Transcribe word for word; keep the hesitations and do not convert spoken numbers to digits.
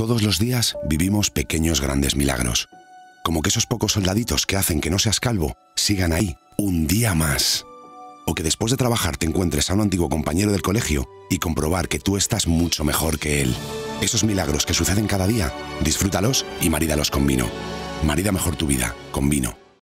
Todos los días vivimos pequeños grandes milagros. Como que esos pocos soldaditos que hacen que no seas calvo sigan ahí un día más. O que después de trabajar te encuentres a un antiguo compañero del colegio y comprobar que tú estás mucho mejor que él. Esos milagros que suceden cada día, disfrútalos y marídalos con vino. Marida mejor tu vida con vino.